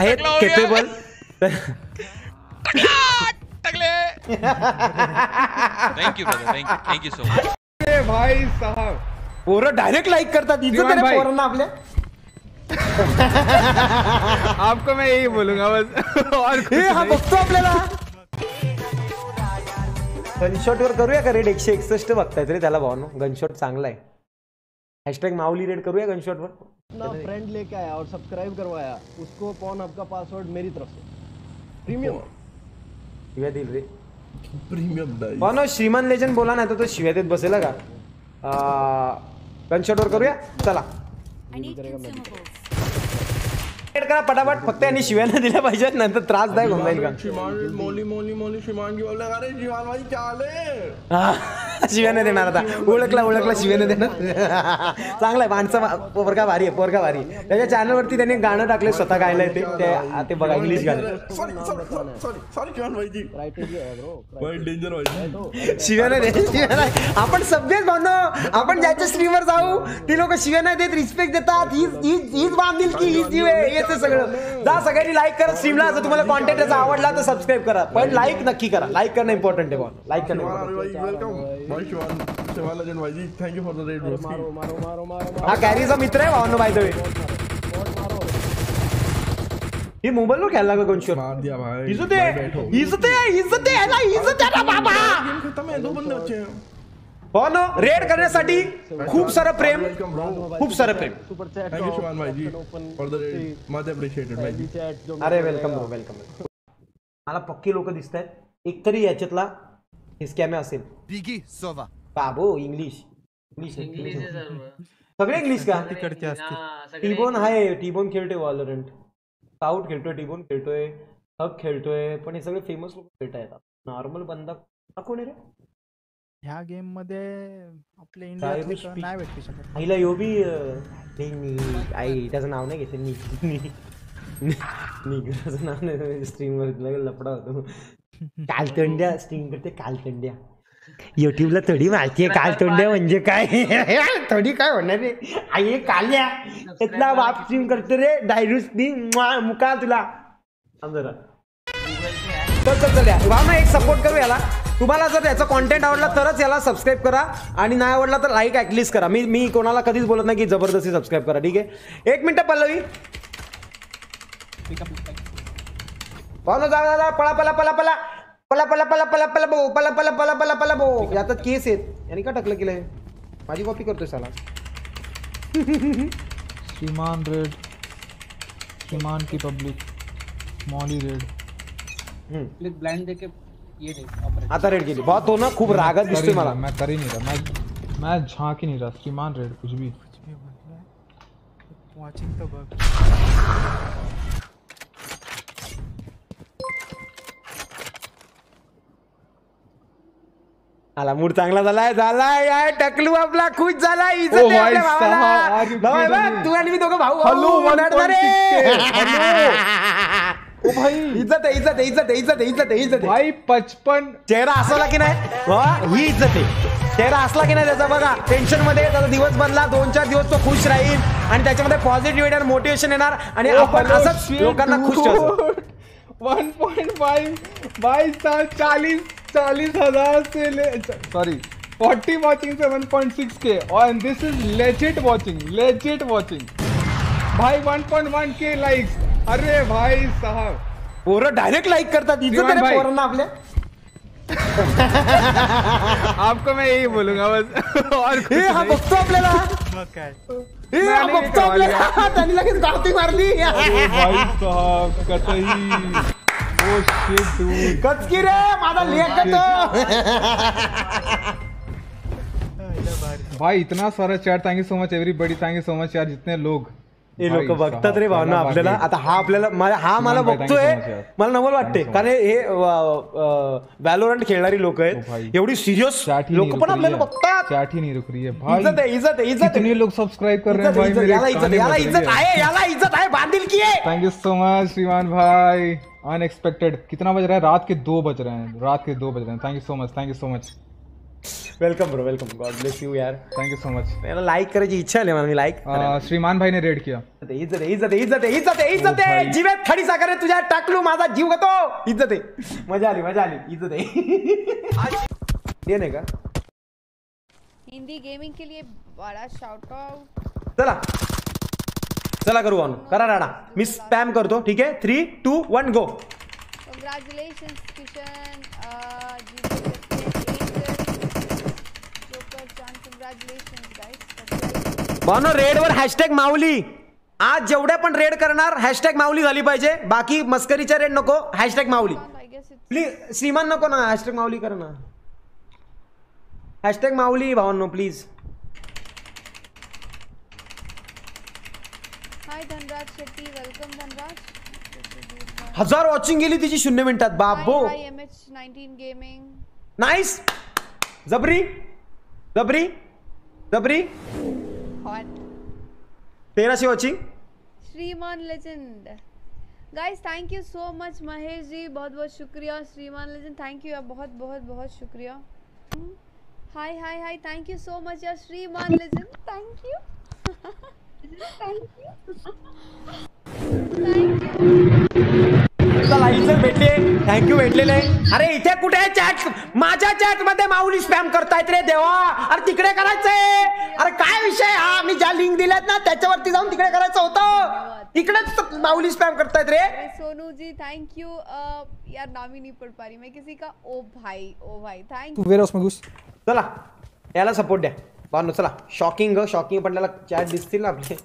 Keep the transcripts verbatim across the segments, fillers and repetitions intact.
आहेत capable thank you brother, thank you thank you so much. अरे भाई साहब पोरं डायरेक्ट लाईक करतात इज्जत आहे रे पोरांना आपल्या. आपको मैं यही बोलूंगा बस और हे हा बघतो आपल्याला. गनशॉट वर करूया का रेड? एकशे एकसष्ट बघतायत रे त्याला भावनो. गनशॉट चांगला आहे. हॅशटॅग माऊली रेड करूया गनशॉट वर. अपना फ्रेंड लेके आया और सब्सक्राइब करवाया उसको पॉन आपका पासवर्ड मेरी तरफ से प्रीमियम शिव्या दिल रे प्रीमियम भावनो. श्रीमान लेजंड बोला नाही तर तो शिव्या देत बसेल का. गनशॉट वर करूया चला. रेड करा पटापट. फक्त यांनी शिव्याला दिल्या पाहिजेत नंतर त्रासदायक होऊन जाईल का. मोली मोली मोली शिवान की बोलले अरे शिवान भाई क्या हाल शिव्याने देणार आता. ओळखला ओळखला शिव्याने देणार. चांगला आहे माणसं. पोरगा भारी आहे पोरगा भारी. त्याच्या चॅनलवरती त्यांनी गाणं टाकले स्वतः गायला ते ते बघा इंग्लिश गाणं. सॉरी सॉरी शिवान भाई जी भाई डेंजर भाई शिव्याने दे शिव्याने. आपण सगळेच भावनो आपण ज्याच्या स्ट्रीमवर जाऊ ती लोक शिव्या नाही देत रिस्पेक्ट देतात. हीच हीच हीच बांधील की हीच जीव आहे हेच सगळं. जा सगळ्यांनी लाईक करा स्ट्रीमला. जर तुम्हाला कॉन्टेंट त्याचा आवडला तर सबस्क्राईब करा पण लाईक नक्की करा. लाईक करणं इम्पॉर्टंट आहे भाऊ. लाईक करणं थँक्यू फॉर द रेड. मारो मारो मारो मारो हा कॅरीचा मित्र आहे भावनो बाय द वे. ही मोबाईलवर खेळला का गनशॉट मार दिया भाई. इज्जत आहे इज्जत आहे इज्जत आहे याला इज्जत आहे ना बाबा. गेम खत्म है. दो बंदे बचे हैं. हो ना. रेड करण्यासाठी खूप सारं प्रेम खूप सारं प्रेम. Super chat thank you Shivan भाई ji for the red. Much appreciated भाई जी. अरे वेलकम ब्रो वेलकम. मला पक्की लोक दिसत आहेत. एक तरी याच्यातला हिस्कॅमे असेल. बाबो इंग्लिश इंग्लिश सगळे इंग्लिश का. टीबोन आहे. टीबोन खेळतोय वॉलोरंट. साऊट खेळतोय. टीबोन खेळतोय. हक खेळतोय. पण हे सगळे फेमस लोक खेळत आहेत. नॉर्मल बंदा कोण आहे रे ह्या गेम मध्ये आपल्या इंडियातले नाही भेटू शकत. आईला यो बी आई त्याचं नाव नाही घेते. निग्राचं नाव नाही. स्ट्रीमवर लपडा होतो. कालतोंड्या स्ट्रीम करते. कालतोंड्या युट्यूबला थोडी माहिती आहे. कालतोंड्या म्हणजे काय थोडी काय होणार रे. आई काल्या त्यातला बाप स्ट्रीम करते रे. डायरूस मुका तुला जरा. चल चल चल भावना एक सपोर्ट करू याला. तुम्हाला जर याचा कॉन्टेंट आवडला तरच याला सबस्क्राईब करा आणि नाही आवडला तर लाईक ॲटलिस्ट करा. मी मी कोणाला कधीच बोलत नाही की जबरदस्ती सबस्क्राईब करा. ठीक आहे. एक मिनिट पल्लवी भावना जा जा पळा पळा पळा पळा पला पला पला पला पला बो पला पला पला पला पला बो. यात केस आहेत. यांनी का टाकलं केलंय. माझी कॉपी करतोय साला. श्रीमान रेड श्रीमान की पब्लिक मॉली रेड ब्लाइंड देके ये देख आता रेड केली बहुत. तो ना खूप रागात दिसतोय मला. मैं कर ही नहीं रहा. मैं मैं झांक ही नहीं रहा. श्रीमान रेड कुछ भी वाचिंग तो बग. आला मूड चांगला झालाय झालाय यार. टकलू आपला खुश झाला. इज्जत आहे आपल्या भावाला. भाऊ बघ तू आणि मी दोघं भाऊ. हॅलो ओ भाई इज्जत आहे इज्जत आहे इज्जत आहे इज्जत आहे इज्जत आहे इज्जत आहे भाई. पचपन चेहरा असला की नाही ही इज्जत आहे. चेहरा असला की नाही त्याचा बघा टेन्शन मध्ये त्याचा दिवस बनला. दोन चार दिवस तो खुश राहील आणि त्याच्यामध्ये पॉझिटिव्ह येणार मोटिवेशन येणार आणि आपण असंच लोकांना खुश ठेवतो. वन पॉइंट फाइव भाई साहब चालीस चालीस हजार से ले सॉरी फोर्टी वॉचिंग से वन पॉइंट सिक्स के और this is legit watching legit watching भाई. One point one K likes. अरे भाई साहब पोरं डायरेक्ट लाईक करतात. इज्जत आहे रे पोरांना आपल्या. आपको मैं यही बोलूंगा बस और हे हा बघतो आपल्याला. हे हा बघतो आपल्याला. त्यांनी लगेच गावठी मारली. भाई साहब कतई. ओ शिट डूड कचकी रे माझा लेखतो. भाई इतना सारा चैट. Thank you so much everybody. Thank you so much यार जितने लोग हे लोक बघतात रे भावना आपल्याला. आता हा आपल्याला हा मला बघतोय मला नवल वाटते कारण हे व्हॅलोरंट खेळणारी लोक आहेत. एवढी सिरियस लोक पण आपल्याला बघतात. चैट ही नहीं रुक रही है भाई. इज्जत है इज्जत है इज्जत. कितने लोग सब्सक्राइब कर रहे हैं भाई. मेरे याला इज्जत याला इज्जत आहे याला इज्जत आहे. बांधिल की आहे. थैंक यू सो मच श्रीमान भाई. अनएक्सपेक्टेड. कितना बज रहा है. रात के दो बज रहे हैं. रात के दो बज रहे हैं. Thank you so much. Thank you so much. Welcome bro welcome. God bless you यार. Thank you so much. मला लाईक करायची इच्छा आहे मला. मी लाईक श्रीमान भाई ने रेड किया. इज्जत आहे इज्जत आहे इज्जत आहे इज्जत आहे इज्जत आहे. जीवेत खडी साखर आहे तुझ्या टाकलू माझा जीव घेतो. इज्जत आहे. मजा आली मजा आली. इज्जत आहे. ये नाही का हिंदी गेमिंग के लिए बड़ा शाउट आउट. चला चला करू ऑन. करा राणा. मी स्पॅम करतो. ठीक आहे. Three two one go. Congratulations Kishan. बानो रेड वर हॅशटॅग माऊली. आज जेवढ्या पण रेड करणार हॅशटॅग माऊली झाली पाहिजे. बाकी मस्करीच्या रेड नको. Hashtag Mauli please. श्रीमान नको ना. हॅशटॅग माऊली कर ना. हॅशटॅग माऊली भावांनो please. Hi Dhanraj Shetty. Welcome Dhanraj. हजार वॉचिंग गेली तिची शून्य मिनिटात. बाबो. M H nineteen gaming. Nice. जबरी जबरी जबरी. तेराशे watching. Shriman legend. Guys thank you so much Mahesh ji. बहुत बहुत शुक्रिया. श्रीमान लेजेंड थैंक यू. बहुत बहुत बहुत शुक्रिया. Hi hi hi. Thank you so much यार Shriman legend. Thank you thank you thank you. लाईचर भेटले. थँक्यू भेटलेले. अरे इथे कुठे आहे चॅट. माझ्या चॅट मध्ये माऊली स्पॅम करतायत रे देवा. अरे तिकडे करायचंय. अरे काय विषय हा. मी ज्या लिंक दिल्यात ना त्याच्यावरती जाऊन तिकडे करायचं होतं. इकडेच माऊली स्पॅम करतायत रे. Sonu ji thank you. यार नाम ही नहीं पढ़ पा रही मैं किसी का. ओ भाई ओ भाई थैंक तू वेरा उसमें घुस. चला याला सपोर्ट द्या बानो. चला शॉकिंग शॉकिंग पण त्याला चॅट दिसतील ना आपले.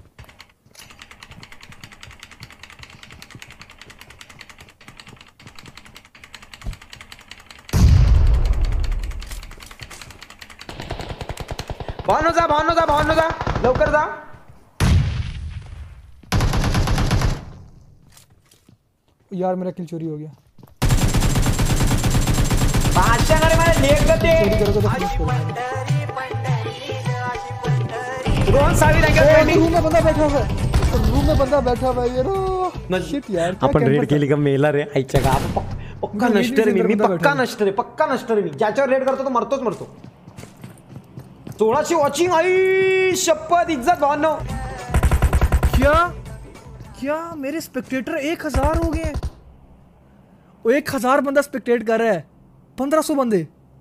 भावनो जा भावनो जा भावनो जा. लवकर जा. यार मेरा किल चोरी हो गया. भाषणारे मला लेख गते. रोहन सावी थँक्यू. रूम में बंदा बैठा हुआ है. रूम में बंदा बैठा हुआ है. ये शिट यार. आपण रेड केली का मेला रे. आईच्या का पक्का नष्ट रे. मी मी पक्का नष्ट रे. पक्का नष्ट रे. मी ज्याच्यावर रेड करतो तो मरतोच मरतो. सोळाशे वॉचिंग. आई शपथ. इज्जत भावनो. क्या क्या मेरे स्पेक्टेटर एक हजार हो गए. वो एक हजार बंदा स्पेक्टेट कर रहा है. पंद्रह सौ बंदे.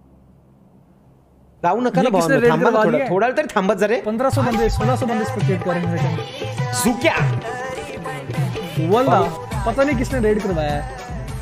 जाऊ नका ना भावनो. थांबा ना थोडं. थोडा तरी थांबत जा रे. पंद्रह सौ बंदे सोलह सौ बंदे स्पेक्टेट कर रहे हैं. सुक्या वल्ला पता नहीं किसने रेड करवाया है.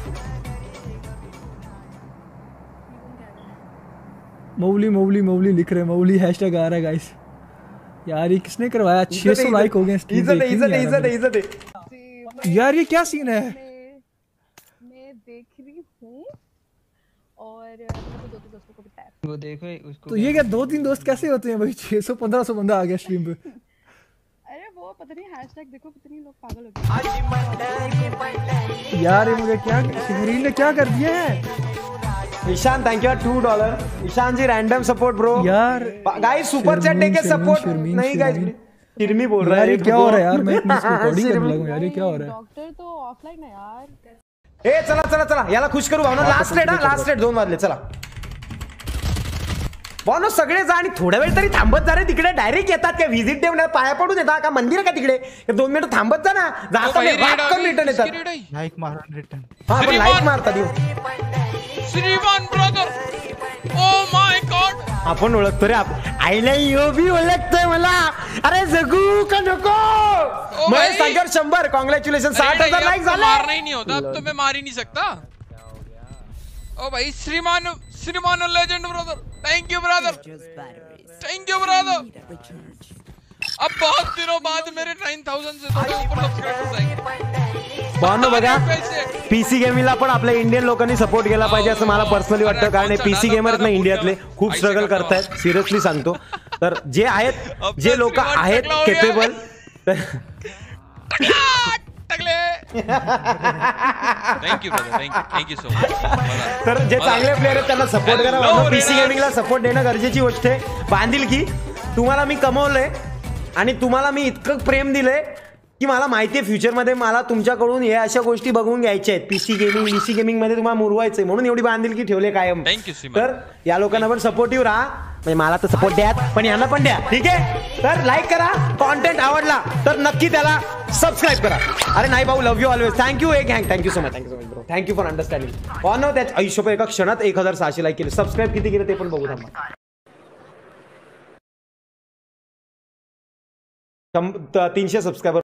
मौली मौली मौली लिख रहे. मौली हैशटैग आ रहा है गाइस. यार ये किसने करवाया. छह सौ लाइक हो गए. इज्जत इज्जत इज्जत इज्जत. यार ये क्या सीन है. मैं देख रही हूँ और दो तीन दोस्तों को बताया. वो देखो उसको. तो ये क्या दो तीन दोस्त कैसे होते हैं भाई. छह सौ पंद्रह सौ बंदा आ गया स्ट्रीम पे. अरे वो पता नहीं हैशटैग देखो कितनी लोग पागल हो गए. यार ये मुझे क्या शिवरीन ने क्या कर दिया है. Ishan thank you two dollar. Ishan ji random support bro. यार गाइस सुपर चैट देके सपोर्ट नहीं गाइस. शिरमी बोल रहा है. ये क्या हो रहा है यार. मैं रिकॉर्डिंग करने लगा हूं यार. ये क्या हो रहा है. डॉक्टर तो ऑफलाइन है यार. ए चला चला चला याला खुश करू भावनो. लास्ट रेड हा. लास्ट रेड दोन वाजले. चला भावनो सगळे जा आणि थोड्या वेळ तरी थांबत जा रे. तिकडे डायरेक्ट येतात का व्हिजिट देऊन पाया पडून येतात का. मंदिर का तिकडे. दोन मिनिट थांबत जा ना. जाता रिटर्न येतात. लाइक मारा रिटर्न. हा पण लाईक मारतात येऊ. श्रीमान ब्रदर. Oh my God. आपण ओळखतो रे. आईला यो बी ओळखतोय मला. अरे जगू का नको. महेश सागर शंभर. कॉंग्रॅच्युलेशन. साठ हजार लाईक झाले. मारना ही नहीं होता अब तो मैं मार ही नहीं सकता. ओ भाई श्रीमान श्रीमान legend brother. Thank you brother. Thank you brother. अब बहुत दिनों बाद मेरे नाइन थाउज़ेंड से थोड़े ऊपर सब्सक्राइबर्स आएंगे. भावनो बघा पीसी गेमिंगला पण आपल्या इंडियन लोकांनी सपोर्ट केला पाहिजे असं मला पर्सनली वाटतं. कारण पीसी गेमर ना इंडियातले खूप स्ट्रगल करतायत. सिरियसली सांगतो. तर जे आहेत जे लोक आहेत capable. Thank you brother. Thank you thank you so much. तर जे चांगले प्लेयर आहेत त्यांना सपोर्ट करा. पीसी गेमिंगला सपोर्ट देणं गरजेची गोष्ट आहे. बांधील की तुम्हाला मी कमवलंय आणि तुम्हाला मी इतकं प्रेम दिलंय की मला माहिती आहे फ्युचरमध्ये मला तुमच्याकडून हे अशा गोष्टी बघून घ्यायच्या आहेत. पीसी गेमिंग पीसी गेमिंग मध्ये तुम्हाला मुरवायचंय म्हणून एवढी बांधिलकी ठेवले कायम. थँक्यू श्रीमान. तर या लोकांना पण सपोर्टिव्ह राहा. म्हणजे मला तर सपोर्ट द्या पण यांना पण द्या. ठीक आहे. तर लाईक करा. कॉन्टेंट आवडला तर नक्की त्याला सबस्क्राईब करा. अरे नाही भाऊ, लव्ह यू ऑलवेज. थँक्यू एक हँग thank you so much thank you so much bro. Thank you for understanding. ऑन नो त्याच आयुष्य एका क्षणात एक हजार सहाशे लाईक केले. सबस्क्राईब किती केले ते पण बघू थांबा. तीनशे सबस्क्रायबर